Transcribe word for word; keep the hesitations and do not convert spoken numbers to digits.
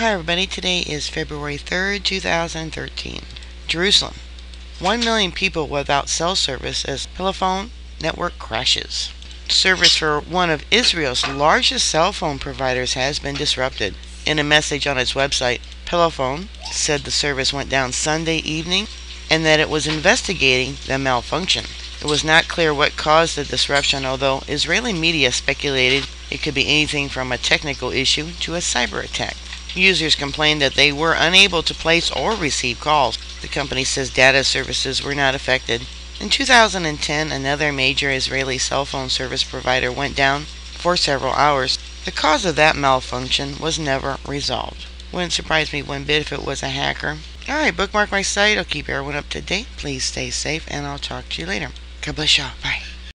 Hi everybody, today is February third, two thousand thirteen. Jerusalem. One million people without cell service as Pelephone network crashes. Service for one of Israel's largest cell phone providers has been disrupted. In a message on its website, Pelephone said the service went down Sunday evening and that it was investigating the malfunction. It was not clear what caused the disruption, although Israeli media speculated it could be anything from a technical issue to a cyber attack. Users complained that they were unable to place or receive calls. The company says data services were not affected. In two thousand ten, another major Israeli cell phone service provider went down for several hours. The cause of that malfunction was never resolved. Wouldn't surprise me one bit if it was a hacker. Alright, bookmark my site. I'll keep everyone up to date. Please stay safe, and I'll talk to you later. God bless y'all. Bye.